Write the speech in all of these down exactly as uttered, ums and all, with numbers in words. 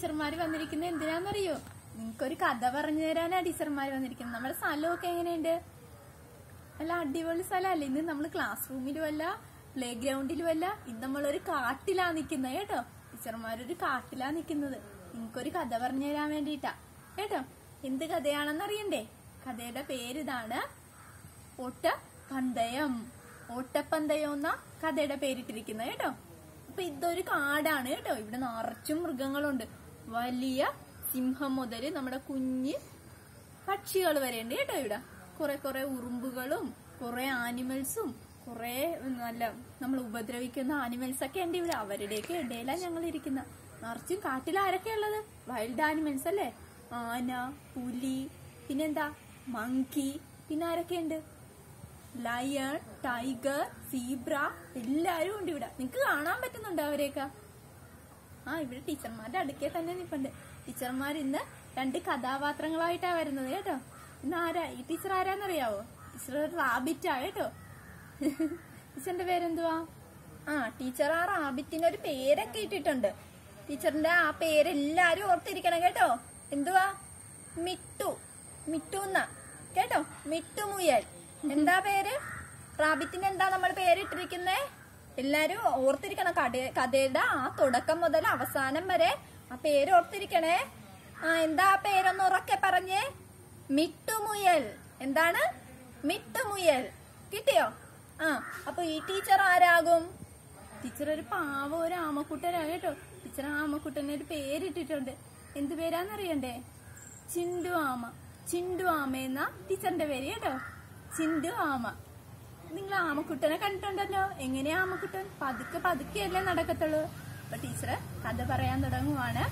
ടീച്ചർമാര് വന്നിരിക്കുന്നത് എന്തിനാന്നറിയോ? നിങ്ങൾക്കൊരു കഥ പറഞ്ഞു തരാനാ ടീച്ചർമാര് വന്നിരിക്കുന്നത്. നമ്മുടെ സ്ഥലമൊക്കെ എങ്ങനെയുണ്ട്? നല്ല അടിപൊളി സ്ഥലമല്ലേ? ഇന്ന് നമ്മൾ ക്ലാസ് റൂമിലും അല്ല, പ്ലേ ഗ്രൗണ്ടിലും അല്ല, ഇന്ന് നമ്മളൊരു കാട്ടിലാ നിക്കുന്നത് കേട്ടോ. ടീച്ചർമാരൊരു കാട്ടിലാ നിക്കുന്നത്. നിങ്ങൾക്കൊരു കഥ പറഞ്ഞു തരാൻ വേണ്ടിട്ടാ കേട്ടോ. എന്ത് കഥയാണെന്ന് അറിയണ്ടേ? കഥയുടെ പേരിതാണ് ഓട്ടപ്പന്തയം. ഓട്ടപ്പന്തയം എന്നാ കഥയുടെ പേരിട്ടിരിക്കുന്നത് കേട്ടോ. അപ്പൊ ഇതൊരു കാടാണ് കേട്ടോ. ഇവിടെ നിറച്ചും മൃഗങ്ങളുണ്ട്. വലിയ സിംഹം മുതല് നമ്മുടെ കുഞ്ഞ് പക്ഷികൾ വരെ ഉണ്ട് കേട്ടോ. ഇവിടെ കുറെ കുറെ ഉറുമ്പുകളും കുറെ ആനിമൽസും കുറെ നല്ല നമ്മൾ ഉപദ്രവിക്കുന്ന ആനിമൽസ് ഒക്കെ ഉണ്ട് ഇവിടെ. അവരുടെയൊക്കെ ഇടയിലാണ് ഞങ്ങൾ ഇരിക്കുന്ന. നിറച്ചും കാട്ടിൽ ആരൊക്കെ ഉള്ളത്? വൈൽഡ് ആനിമൽസ് അല്ലേ? ആന, പുലി, പിന്നെന്താ മങ്കി, പിന്നെ ആരൊക്കെ ഉണ്ട്? ലയൺ, ടൈഗർ, സീബ്ര, എല്ലാരും ഉണ്ട് ഇവിടെ. നിങ്ങക്ക് കാണാൻ പറ്റുന്നുണ്ടോ അവരെയൊക്കെ? ആ ഇവിടെ ടീച്ചർമാരുടെ അടുക്കെ തന്നെ നിപ്പുണ്ട്. ടീച്ചർമാർ ഇന്ന് രണ്ട് കഥാപാത്രങ്ങളായിട്ടാ വരുന്നത് കേട്ടോ. ഇന്ന് ആരാ? ഈ ടീച്ചർ ആരാന്നറിയാവോ? ടീച്ചർ റാബിറ്റാ കേട്ടോ. ടീച്ചറിന്റെ പേരെന്തുവാ? ആ ടീച്ചർ ആ റാബിറ്റിന് ഒരു പേരൊക്കെ ഇട്ടിട്ടുണ്ട്. ടീച്ചറിന്റെ ആ പേരെല്ലാരും ഓർത്തിരിക്കണം കേട്ടോ. എന്തുവാ? മിട്ടു. മിട്ടു എന്നാ കേട്ടോ. മിട്ടു മുയൽ. എന്താ പേര്? റാബിറ്റിന് എന്താ നമ്മൾ പേരിട്ടിരിക്കുന്നേ? എല്ലാരും ഓർത്തിരിക്കണം. കഥ കഥയുടെ ആ തുടക്കം മുതൽ അവസാനം വരെ ആ പേര് ഓർത്തിരിക്കണേ. ആ എന്താ പേരൊന്ന് ഉറക്കെ പറഞ്ഞേ. മിട്ടുമുയൽ. എന്താണ്? മിട്ടുമുയൽ. കിട്ടിയോ? ആ അപ്പൊ ഈ ടീച്ചർ ആരാകും? ടീച്ചർ ഒരു പാവ ഒരു ആമക്കുട്ടനാ കേട്ടോ. ടീച്ചർ ആമക്കുട്ടന് ഒരു പേരിട്ടിട്ടുണ്ട്. എന്ത് പേരാന്നറിയണ്ടേ? ചിണ്ടു ആമ. ചിണ്ടു ആമ എന്ന ടീച്ചറിന്റെ പേര് കേട്ടോ. ചിണ്ടു ആമ. നിങ്ങൾ ആമക്കുട്ടനെ കണ്ടിട്ടുണ്ടല്ലോ. എങ്ങനെയാ ആമക്കുട്ടൻ? പതുക്കെ പതുക്കെയല്ലേ നടക്കത്തുള്ളൂ. അപ്പൊ ടീച്ചറ് കഥ പറയാൻ തുടങ്ങുവാണ്.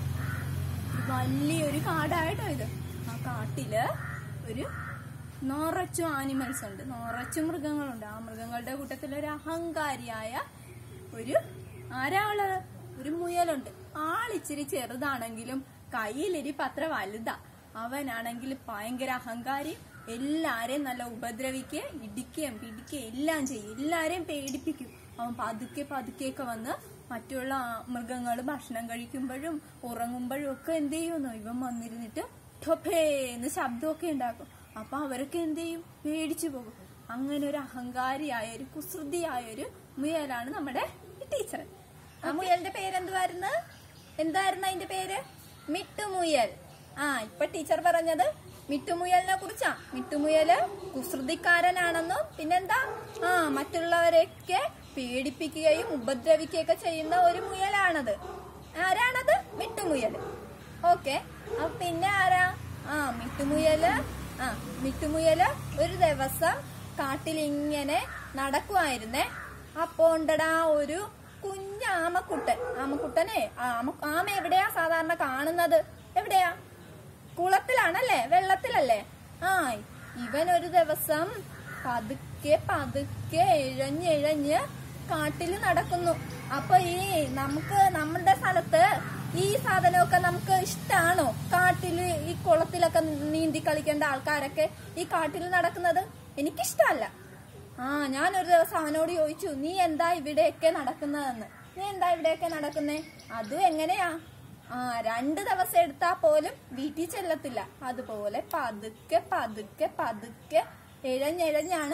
വലിയൊരു കാടായിട്ടോ ഇത്. ആ കാട്ടില് ഒരു നിറച്ചു ആനിമൽസ് ഉണ്ട്, നിറച്ചു മൃഗങ്ങളുണ്ട്. ആ മൃഗങ്ങളുടെ കൂട്ടത്തിൽ ഒരു അഹങ്കാരിയായ ഒരു ആരാ ഉള്ളത്? ഒരു മുയലുണ്ട്. ആളിച്ചിരി ചെറുതാണെങ്കിലും കയ്യിലിരിപ്പ് അത്ര വലുതാ. അവനാണെങ്കിൽ ഭയങ്കര അഹങ്കാരി. എല്ലാരെയും നല്ല ഉപദ്രവിക്കുക, ഇടിക്കുകയും പിടിക്കുകയും എല്ലാം ചെയ്യും. എല്ലാരെയും പേടിപ്പിക്കും. അവൻ പതുക്കെ പതുക്കെയൊക്കെ വന്ന് മറ്റുള്ള മൃഗങ്ങൾ ഭക്ഷണം കഴിക്കുമ്പോഴും ഉറങ്ങുമ്പോഴും ഒക്കെ എന്ത് ചെയ്യുന്നു? ഇവൻ വന്നിരുന്നിട്ട് ഠൊപ്പേന്ന് ശബ്ദമൊക്കെ ഉണ്ടാക്കും. അപ്പൊ അവരൊക്കെ എന്ത് ചെയ്യും? പേടിച്ചു പോകും. അങ്ങനെ ഒരു അഹങ്കാരിയായ ഒരു കുസൃതിയായ ഒരു മുയലാണ് നമ്മുടെ ടീച്ചർ. ആ മുയലിന്റെ പേരെന്തുവായിരുന്നു? എന്തായിരുന്നു അതിന്റെ പേര്? മിട്ടുമുയൽ. ആ ഇപ്പൊ ടീച്ചർ പറഞ്ഞത് മിട്ടുമുയലിനെ കുറിച്ചാ. മിട്ടുമുയല് കുസൃതിക്കാരനാണെന്നും പിന്നെന്താ ആ മറ്റുള്ളവരെയൊക്കെ പേടിപ്പിക്കുകയും ഉപദ്രവിക്കുകയൊക്കെ ചെയ്യുന്ന ഒരു മുയലാണത്. ആരാണത്? മിട്ടുമുയൽ. ഓക്കെ. അപ്പൊ പിന്നെ ആരാ? ആ മിട്ടുമുയല്. ആ മിട്ടുമുയല് ഒരു ദിവസം കാട്ടിലിങ്ങനെ നടക്കുവായിരുന്നേ. അപ്പോ ഉണ്ടടാ ഒരു കുഞ്ഞാമക്കുട്ടൻ. ആമക്കുട്ടനെ ആമ ആമ എവിടെയാ സാധാരണ കാണുന്നത്? എവിടെയാ? കുളത്തിലാണല്ലേ? വെള്ളത്തിലല്ലേ? ആ ഇവൻ ഒരു ദിവസം പതുക്കെ പതുക്കെ ഇഴഞ്ഞിഴഞ്ഞ് കാട്ടില് നടക്കുന്നു. അപ്പൊ ഈ നമുക്ക് നമ്മുടെ സ്ഥലത്ത് ഈ സാധനമൊക്കെ നമുക്ക് ഇഷ്ടാണോ? കാട്ടില് ഈ കുളത്തിലൊക്കെ നീന്തി കളിക്കേണ്ട ആൾക്കാരൊക്കെ ഈ കാട്ടിൽ നടക്കുന്നത് എനിക്കിഷ്ടല്ല. ആ ഞാനൊരു ദിവസം അവനോട് ചോദിച്ചു, നീ എന്താ ഇവിടെയൊക്കെ നടക്കുന്നതെന്ന്. നീ എന്താ ഇവിടെയൊക്കെ നടക്കുന്നേ? അതും എങ്ങനെയാ? ആ രണ്ടു ദിവസം എടുത്താ പോലും വീട്ടിൽ ചെല്ലത്തില്ല. അതുപോലെ പതുക്കെ പതുക്കെ പതുക്കെ ഇഴഞ്ഞിഴഞ്ഞാണ്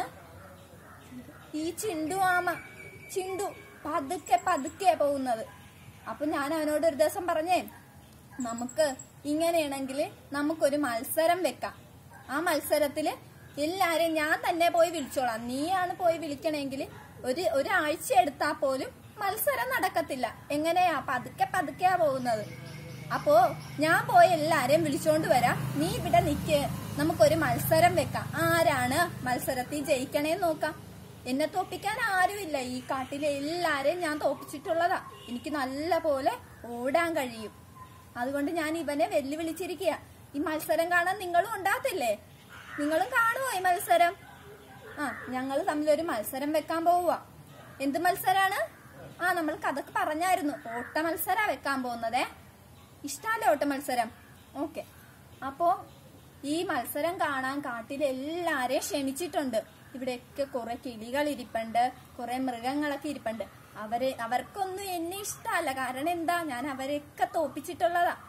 ഈ ചിണ്ടു ആമ ചിണ്ടു പതുക്കെ പതുക്കെ പോകുന്നത്. അപ്പൊ ഞാൻ അവനോട് ഒരു ദിവസം പറഞ്ഞേ, നമുക്ക് ഇങ്ങനെയാണെങ്കിൽ നമുക്കൊരു മത്സരം വെക്കാം. ആ മത്സരത്തില് എല്ലാരെയും ഞാൻ തന്നെ പോയി വിളിച്ചോളാം. നീയാണ് പോയി വിളിക്കണമെങ്കിൽ ഒരു ഒരാഴ്ച എടുത്താൽ പോലും മത്സരം നടക്കത്തില്ല. എങ്ങനെയാ? പതുക്കെ പതുക്കെയാ പോകുന്നത്. അപ്പോ ഞാൻ പോയി എല്ലാരെയും വിളിച്ചോണ്ട് വരാം. നീ ഇവിടെ നിക്ക്. നമുക്കൊരു മത്സരം വെക്കാം. ആരാണ് മത്സരത്തിൽ ജയിക്കണേന്ന് നോക്കാം. എന്നെ തോപ്പിക്കാൻ ആരുമില്ല. ഈ കാട്ടിലെ എല്ലാരെയും ഞാൻ തോപ്പിച്ചിട്ടുള്ളതാ. എനിക്ക് നല്ല പോലെ ഓടാൻ കഴിയും. അതുകൊണ്ട് ഞാൻ ഇവനെ വെല്ലുവിളിച്ചിരിക്കുക. ഈ മത്സരം കാണാൻ നിങ്ങളും ഉണ്ടാകത്തില്ലേ? നിങ്ങളും കാണുമോ ഈ മത്സരം? ആ ഞങ്ങൾ തമ്മിലൊരു മത്സരം വെക്കാൻ പോവുക. എന്ത് മത്സരാണ്? ആ നമ്മൾ കഥക്ക് പറഞ്ഞായിരുന്നു. ഓട്ട മത്സരാ വെക്കാൻ പോകുന്നതേ. ഇഷ്ടമല്ലേ ഓട്ട മത്സരം? ഓക്കെ. അപ്പോ ഈ മത്സരം കാണാൻ കാട്ടിലെല്ലാരെയും ക്ഷണിച്ചിട്ടുണ്ട്. ഇവിടെയൊക്കെ കുറെ കിളികൾ ഇരിപ്പുണ്ട്, കുറെ മൃഗങ്ങളൊക്കെ ഇരിപ്പുണ്ട്. അവരെ അവർക്കൊന്നും എന്നെ ഇഷ്ടമല്ല. കാരണം എന്താ? ഞാൻ അവരെയൊക്കെ തോപ്പിച്ചിട്ടുള്ളതാ.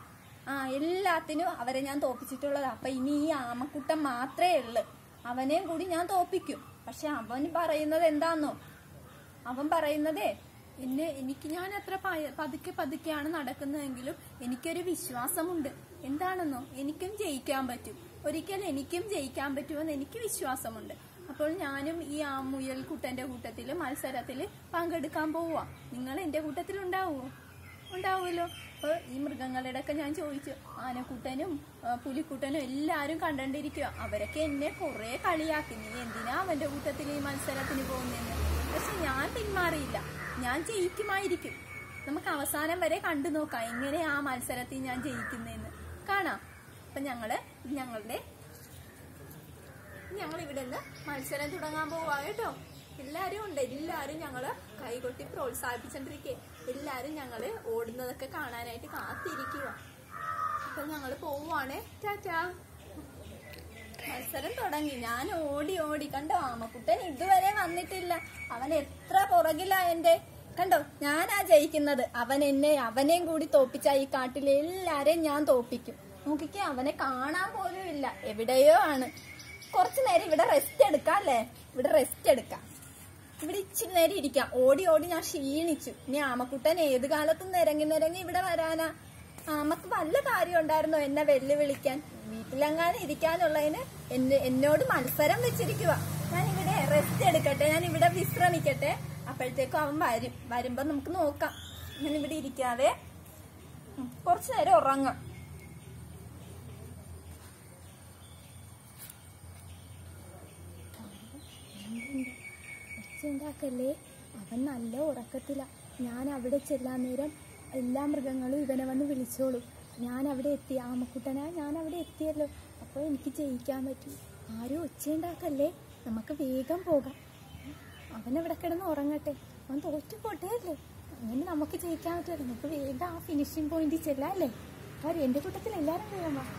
ആ എല്ലാത്തിനും അവരെ ഞാൻ തോപ്പിച്ചിട്ടുള്ളത്. അപ്പൊ ഇനി ഈ ആമക്കുട്ടൻ മാത്രമേ ഉള്ളു, അവനെയും കൂടി ഞാൻ തോപ്പിക്കും. പക്ഷെ അവൻ പറയുന്നത് എന്താന്നോ, അവൻ പറയുന്നതേ എന്നെ എനിക്ക് ഞാൻ അത്ര പതുക്കെ പതുക്കെയാണ് നടക്കുന്നതെങ്കിലും എനിക്കൊരു വിശ്വാസമുണ്ട്. എന്താണെന്നോ, എനിക്കും ജയിക്കാൻ പറ്റും, ഒരിക്കൽ എനിക്കും ജയിക്കാൻ പറ്റുമെന്ന് എനിക്ക് വിശ്വാസമുണ്ട്. അപ്പോൾ ഞാനും ഈ ആ മുയൽക്കുട്ടന്റെ കൂട്ടത്തില് മത്സരത്തില് പങ്കെടുക്കാൻ പോവാ. നിങ്ങൾ എന്റെ കൂട്ടത്തിൽ ഉണ്ടാവുമോ? ഉണ്ടാവുമല്ലോ. അപ്പൊ ഈ മൃഗങ്ങളുടെ ഒക്കെ ഞാൻ ചോദിച്ചു, ആനക്കുട്ടനും പുലിക്കുട്ടനും എല്ലാരും കണ്ടോണ്ടിരിക്കുക. അവരൊക്കെ എന്നെ കുറെ കളിയാക്കി, നീ എന്തിനാ അവന്റെ കൂട്ടത്തിൽ ഈ മത്സരത്തിന് പോകുന്നതെന്ന്. പക്ഷെ ഞാൻ പിന്മാറിയില്ല, ഞാൻ ജയിക്കുമായിരിക്കും. നമുക്ക് അവസാനം വരെ കണ്ടു നോക്കാം എങ്ങനെ ആ മത്സരത്തിൽ ഞാൻ ജയിക്കുന്നതെന്ന് കാണാം. അപ്പൊ ഞങ്ങള് ഞങ്ങളുടെ ഞങ്ങൾ ഇവിടെ നിന്ന് മത്സരം തുടങ്ങാൻ പോവാ കേട്ടോ. എല്ലാരും ഉണ്ട്, എല്ലാരും ഞങ്ങള് കൈകൊട്ടി പ്രോത്സാഹിപ്പിച്ചോണ്ടിരിക്കേ. എല്ലാരും ഞങ്ങള് ഓടുന്നതൊക്കെ കാണാനായിട്ട് കാത്തിരിക്കുക. അപ്പൊ ഞങ്ങള് പോവാണേ. ടാറ്റാ. മത്സരം തുടങ്ങി. ഞാൻ ഓടി ഓടി കണ്ടോ, ആമക്കുട്ടൻ ഇതുവരെ വന്നിട്ടില്ല. അവൻ എത്ര പുറകിലാ എന്റെ. കണ്ടോ, ഞാനാ ജയിക്കുന്നത്. അവൻ എന്നെ അവനെയും കൂടി തോപ്പിച്ച ഈ കാട്ടിലെ എല്ലാരെയും ഞാൻ തോപ്പിക്കും. നോക്കിക്കേ, അവനെ കാണാൻ പോലും ഇല്ല, എവിടെയോ ആണ്. കുറച്ചു നേരം ഇവിടെ റെസ്റ്റ് എടുക്കാം അല്ലേ? ഇവിടെ റെസ്റ്റ് എടുക്കാം, ഇവിടെ ഇച്ചിരി നേരം ഇരിക്കാം. ഓടി ഓടി ഞാൻ ക്ഷീണിച്ചു. ഇനി ആമക്കുട്ടൻ ഏത് കാലത്തും നിരങ്ങി നിരങ്ങി ഇവിടെ വരാനാ? ആമക്ക് വല്ല കാര്യം ഉണ്ടായിരുന്നോ എന്നെ വെല്ലുവിളിക്കാൻ? വീട്ടിലെങ്ങാനും ഇരിക്കാനുള്ളതിന് എന്നെ എന്നോട് മത്സരം വെച്ചിരിക്കുക. ഞാൻ ഇവിടെ റെസ്റ്റ് എടുക്കട്ടെ, ഞാൻ ഇവിടെ വിശ്രമിക്കട്ടെ. അപ്പോഴത്തേക്കും അവൻ വരും. വരുമ്പോ നമുക്ക് നോക്കാം. ഞാൻ ഇവിടെ ഇരിക്കാതെ കുറച്ചു നേരം ഉറങ്ങാം. ഉണ്ടാക്കല്ലേ, അവൻ നല്ല ഉറക്കത്തില. ഞാൻ അവിടെ ചെല്ലാൻ നേരം എല്ലാ മൃഗങ്ങളും ഇവനെ വന്ന് വിളിച്ചോളൂ. ഞാൻ അവിടെ എത്തി, ആമക്കുട്ടനാ ഞാൻ അവിടെ എത്തിയല്ലോ. അപ്പോൾ എനിക്ക് ജയിക്കാൻ പറ്റും. ആരും ഒച്ചയുണ്ടാക്കല്ലേ, നമുക്ക് വേഗം പോകാം. അവനവിടെ കിടന്ന് ഉറങ്ങട്ടെ, അവൻ തോറ്റു പോട്ടെ അല്ലേ. അങ്ങനെ നമുക്ക് ജയിക്കാൻ പറ്റുമല്ലോ. നമുക്ക് വേഗം ആ ഫിനിഷിംഗ് പോയിന്റിൽ ചെല്ലാം അല്ലേ. കാര്യം എന്റെ കൂട്ടത്തിൽ എല്ലാരും വേഗം വാ.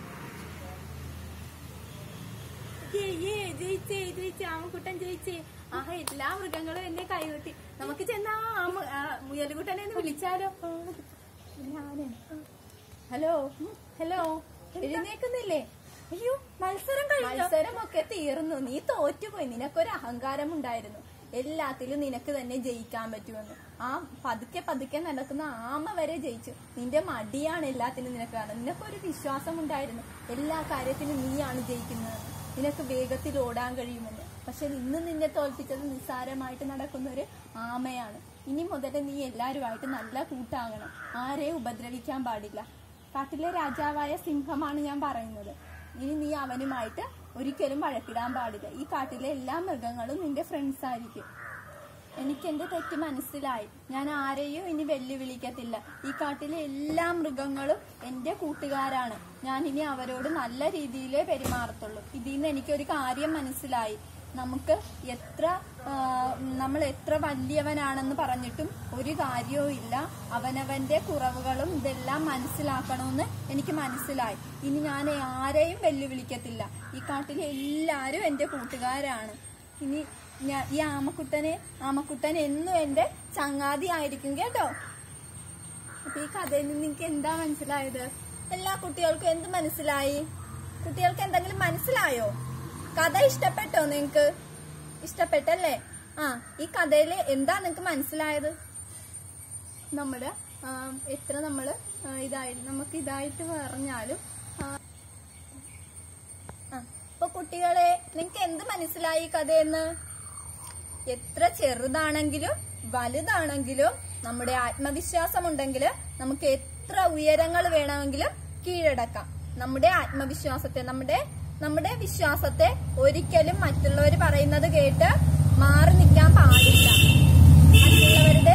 ജയിച്ചേ ജയിച്ചേ ആമക്കുട്ടൻ ജയിച്ചേ. ആഹ്, എല്ലാ മൃഗങ്ങളും എന്നെ കൈകൊട്ടി. നമുക്ക് ചെന്നാ ആ മുയലുകുട്ടനെ ഒന്ന് വിളിച്ചാലോ? ഞാന് ഹലോ ഹലോ എഴുന്നേക്കുന്നില്ലേ? അയ്യോ, മത്സരം മത്സരമൊക്കെ തീർന്നു. നീ തോറ്റുപോയി. നിനക്കൊരു അഹങ്കാരം ഉണ്ടായിരുന്നു, എല്ലാത്തിലും നിനക്ക് തന്നെ ജയിക്കാൻ പറ്റുമെന്ന്. ആ പതുക്കെ പതുക്കെ നടക്കുന്ന ആമ വരെ ജയിച്ചു. നിന്റെ മടിയാണ് എല്ലാത്തിനും നിനക്ക് കാണുന്നത്. നിനക്കൊരു വിശ്വാസം ഉണ്ടായിരുന്നു എല്ലാ കാര്യത്തിനും നീയാണ് ജയിക്കുന്നത്, നിനക്ക് വേഗത്തിൽ ഓടാൻ കഴിയുമെന്ന്. പക്ഷെ ഇന്ന് നിന്നെ തോൽപ്പിച്ചത് നിസ്സാരമായിട്ട് നടക്കുന്ന ഒരു ആമയാണ്. ഇനി മുതൽ നീ എല്ലാവരുമായിട്ട് നല്ല കൂട്ടാകണം, ആരെയും ഉപദ്രവിക്കാൻ പാടില്ല. കാട്ടിലെ രാജാവായ സിംഹമാണ് ഞാൻ പറയുന്നത്. ഇനി നീ അവനുമായിട്ട് ഒരിക്കലും വഴക്കിടാൻ പാടില്ല. ഈ കാട്ടിലെ എല്ലാ മൃഗങ്ങളും നിന്റെ ഫ്രണ്ട്സ് ആയിരിക്കും. എനിക്ക് എന്റെ തെറ്റ് മനസ്സിലായി. ഞാൻ ആരെയും ഇനി വെല്ലുവിളിക്കത്തില്ല. ഈ കാട്ടിലെ എല്ലാ മൃഗങ്ങളും എന്റെ കൂട്ടുകാരാണ്. ഞാൻ ഇനി അവരോട് നല്ല രീതിയിലേ പെരുമാറത്തുള്ളൂ. ഇതിൽ നിന്ന് എനിക്കൊരു കാര്യം മനസ്സിലായി. നമുക്ക് എത്ര നമ്മൾ എത്ര വലിയവനാണെന്ന് പറഞ്ഞിട്ടും ഒരു കാര്യവും ഇല്ല. അവനവന്റെ കുറവുകളും ഇതെല്ലാം മനസ്സിലാക്കണമെന്ന് എനിക്ക് മനസ്സിലായി. ഇനി ഞാൻ ആരെയും വെല്ലുവിളിക്കത്തില്ല. ഈ കാട്ടിലെ എല്ലാരും എന്റെ കൂട്ടുകാരാണ്. ഇനി ഞാൻ ഈ ആമക്കുട്ടനെ ആമക്കുട്ടൻ എന്നും എന്റെ ചങ്ങാതി ആയിരിക്കും കേട്ടോ. അപ്പൊ ഈ കഥയിൽ നിന്ന് നിങ്ങൾക്ക് എന്താ മനസ്സിലായത്? എല്ലാ കുട്ടികൾക്കും എന്ത് മനസ്സിലായി? കുട്ടികൾക്ക് എന്തെങ്കിലും മനസ്സിലായോ? കഥ ഇഷ്ടപ്പെട്ടോ? നിങ്ങക്ക് ഇഷ്ടപ്പെട്ടല്ലേ? ആ, ഈ കഥയില് എന്താ നിങ്ങക്ക് മനസ്സിലായത്? നമ്മുടെ എത്ര നമ്മള് ഇതായി നമുക്ക് ഇതായിട്ട് പറഞ്ഞാലും അപ്പൊ കുട്ടികളെ, നിങ്ങക്ക് എന്ത് മനസ്സിലായി കഥയെന്ന്? എത്ര ചെറുതാണെങ്കിലും വലുതാണെങ്കിലും നമ്മുടെ ആത്മവിശ്വാസം ഉണ്ടെങ്കിൽ നമുക്ക് എത്ര ഉയരങ്ങൾ വേണമെങ്കിലും കീഴടക്കാം. നമ്മുടെ ആത്മവിശ്വാസത്തെ നമ്മുടെ നമ്മുടെ വിശ്വാസത്തെ ഒരിക്കലും മറ്റുള്ളവർ പറയുന്നത് കേട്ട് മാറി നിൽക്കാൻ പാടില്ല. മറ്റുള്ളവരുടെ